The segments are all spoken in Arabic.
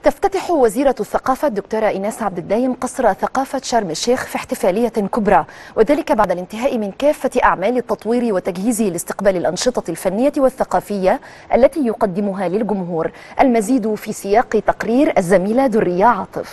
تفتتح وزيرة الثقافة الدكتورة إيناس عبد الدايم قصر ثقافة شرم الشيخ في احتفالية كبرى، وذلك بعد الانتهاء من كافة أعمال التطوير وتجهيزه لاستقبال الأنشطة الفنية والثقافية التي يقدمها للجمهور. المزيد في سياق تقرير الزميلة درية عاطف.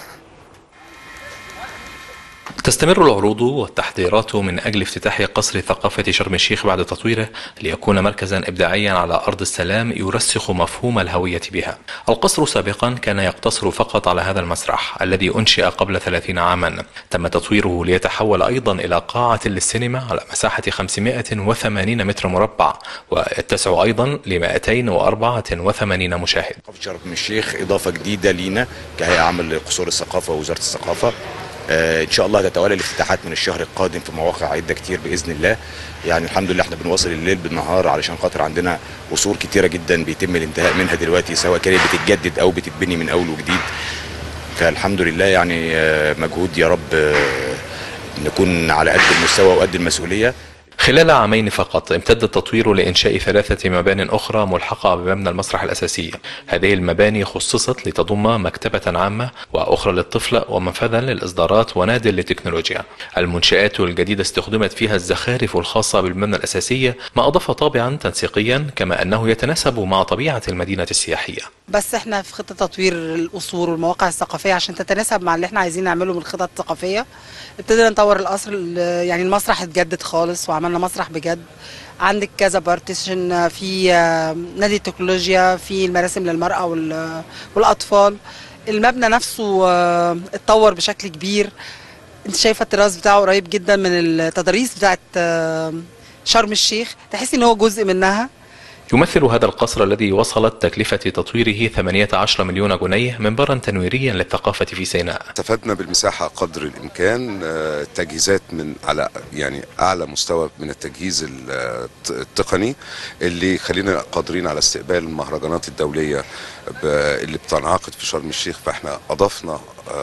تستمر العروض والتحضيرات من أجل افتتاح قصر ثقافة شرم الشيخ بعد تطويره ليكون مركزا إبداعيا على أرض السلام يرسخ مفهوم الهوية بها. القصر سابقا كان يقتصر فقط على هذا المسرح الذي أنشئ قبل 30 عاما. تم تطويره ليتحول أيضا إلى قاعة للسينما على مساحة 580 متر مربع، ويتسع أيضا ل 284 مشاهد. شرم الشيخ إضافة جديدة لينا كهيئة عامة لقصور الثقافة ووزارة الثقافة. ان شاء الله هتتوالى الافتتاحات من الشهر القادم في مواقع عده كتير باذن الله. يعني الحمد لله احنا بنواصل الليل بالنهار علشان خاطر عندنا قصور كتيره جدا بيتم الانتهاء منها دلوقتي، سواء كانت بتتجدد او بتتبني من اول وجديد. فالحمد لله يعني مجهود يا رب نكون على قد المستوى وقد المسؤوليه. خلال عامين فقط امتد التطوير لإنشاء 3 مبان أخرى ملحقة بمبنى المسرح الأساسي. هذه المباني خصصت لتضم مكتبة عامة وأخرى للطفل ومنفذا للإصدارات ونادي للتكنولوجيا. المنشآت الجديدة استخدمت فيها الزخارف الخاصة بالمبنى الأساسي، ما أضاف طابعا تنسيقيا كما أنه يتناسب مع طبيعة المدينة السياحية. بس احنا في خطة تطوير القصور والمواقع الثقافية عشان تتناسب مع اللي احنا عايزين نعمله من الخطط الثقافية. ابتدينا نطور القصر، يعني المسرح اتجدد خالص وعملنا مسرح بجد. عندك كذا بارتيشن، في نادي التكنولوجيا، في المراسم للمرأة والأطفال. المبنى نفسه اتطور بشكل كبير. انت شايفة الطراز بتاعه قريب جدا من التضاريس بتاعت شرم الشيخ، تحسي ان هو جزء منها. يمثل هذا القصر الذي وصلت تكلفة تطويره 18 مليون جنيه منبرا تنويريا للثقافة في سيناء. استفدنا بالمساحة قدر الإمكان، تجهيزات من على يعني أعلى مستوى من التجهيز التقني اللي يخلينا قادرين على استقبال المهرجانات الدولية اللي بتنعقد في شرم الشيخ. فاحنا أضفنا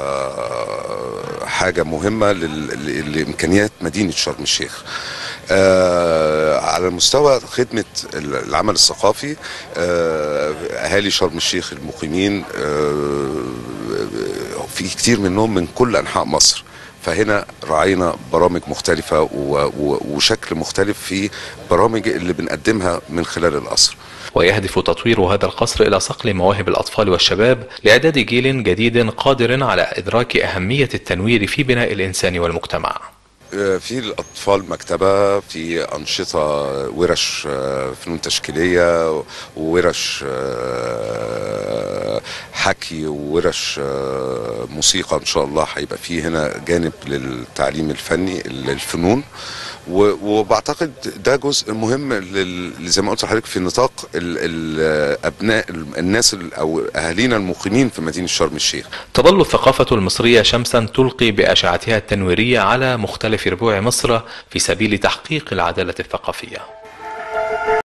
حاجة مهمة لإمكانيات مدينة شرم الشيخ. على مستوى خدمة العمل الثقافي، أهالي شرم الشيخ المقيمين في كتير منهم من كل أنحاء مصر، فهنا راعينا برامج مختلفة وشكل مختلف في برامج اللي بنقدمها من خلال القصر. ويهدف تطوير هذا القصر إلى صقل مواهب الأطفال والشباب لإعداد جيل جديد قادر على إدراك أهمية التنوير في بناء الإنسان والمجتمع. في الأطفال مكتبة، في أنشطة ورش فنون تشكيلية وورش حكي وورش موسيقى. إن شاء الله هيبقى في هنا جانب للتعليم الفني للفنون، وبعتقد ده جزء مهم زي ما قلت لحضرتك في نطاق الأبناء الناس أو أهالينا المقيمين في مدينة شرم الشيخ. تظل الثقافة المصرية شمسا تلقي بأشعتها التنويرية على مختلف ربوع مصر في سبيل تحقيق العدالة الثقافية.